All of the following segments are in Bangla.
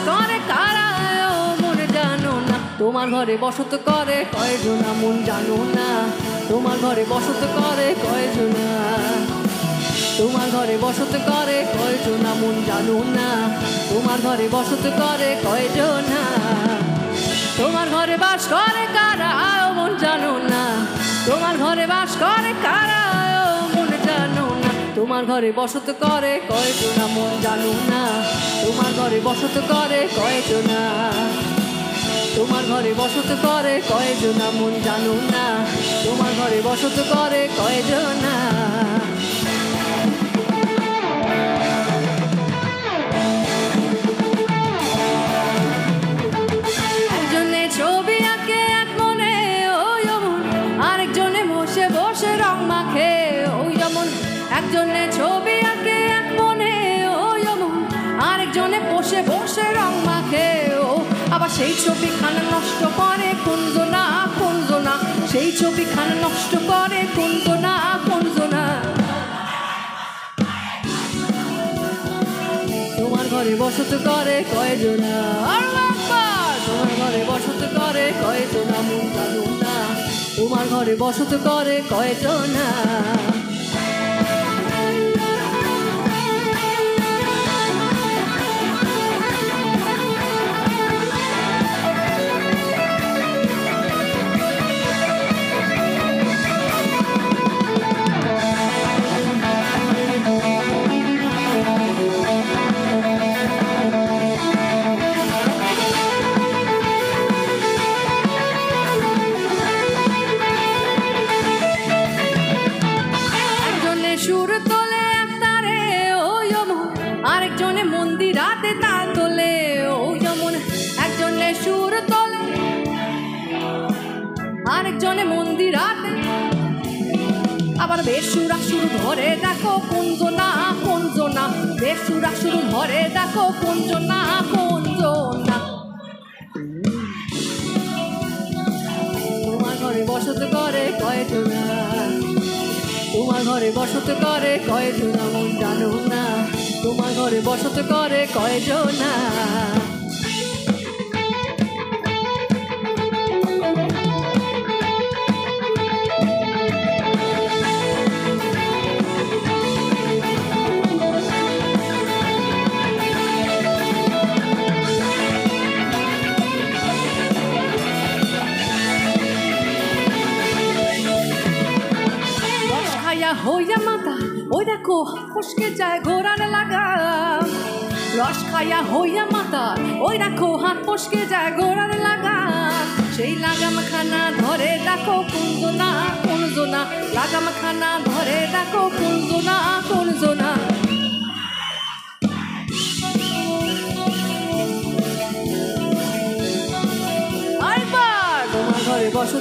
করে কারা ও মন জানো না, তোমার ঘরে বসত করে কয়জনা মন জানো না, তোমার ঘরে বসত করে কয়জনা, তোমার ঘরে বসত করে কয়জনা মন জানো না, তোমার ঘরে বসত করে কয়জনা, তোমার ঘরে বাস করে কারা ও মন জানো না, তোমার ঘরে বাস করে কারা ও মন জানো না, তোমার ঘরে বসত করে কয়জনা মন জানো না, তোমার ঘরে বসত করে কয়জনা, তোমার ঘরে বসত করে কয়জনা মন জানো না, তোমার ঘরে বসত করে কয়জনা। একজনে ছবি আঁকে এক মনে ওই অমন, আরেকজনে বসে বসে রং মাখে ওই অমন, একজনে ছবি আঁকে এক মনে ওই অমন, আরেকজনে বসে বসে রং মাখে ও, আবার সেই ছবিখানা নষ্ট করে কুঞ্জনা কুঞ্জনা, সেই ছবিখানা নষ্ট করে কুঞ্জনা কুঞ্জনা। তোমার ঘরে বসত করে কয়জনা, তোমার ঘরে বসত করে কয়জনা মন জানো না, তোমার ঘরে বসত করে কয়জনা। সুর তোলে এক তারে ওই অমন, আরেকজনে মন্দিরাতে তাল তোলে ওই অমন, একজনে সুর তোলে আরেকজনে মন্দিরাতে, আবার বেসুরা সুর ধরে দেখো কুঞ্জনা কুঞ্জনা, বেসুরা সুর ধরে দেখো কুঞ্জনা কুঞ্জনা। তোমার ঘরে বসত করে কয়জনা, তোমার ঘরে বসত করে কয়জনা মন জানো না, তোমার ঘরে বসত করে কয়জনা। হইয়া মাথা ওই দেখো ফসকে যায় ঘোড়ার লাগাম, রস খাইয়া হইয়া মাথা ওই দেখো হাত ফসকে যায় ঘোড়ার লাগাম, সেই লাগাম খানা ধরে দেখো কুঞ্জনা কুঞ্জনা, লাগাম খানা ধরে দেখো কুঞ্জনা কুঞ্জনা। তোমার ঘরে বসত,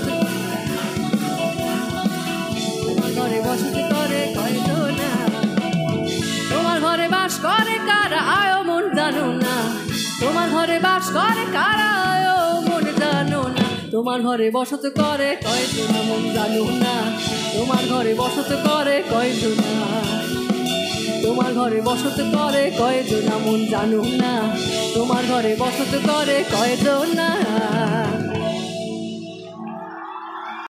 তোমার ঘরে বসত করে কয়জনা, তোমার ঘরে বাস করে কারা আয় মন জানো না, তোমার ঘরে বাস করে কারা আয় মন জানো না, তোমার ঘরে বসত করে কয়জনা মন জানো না, তোমার ঘরে বসত করে কয়জনা, তোমার ঘরে বসত করে কয়জনা মন জানো না, তোমার ঘরে বসত করে কয়জনা।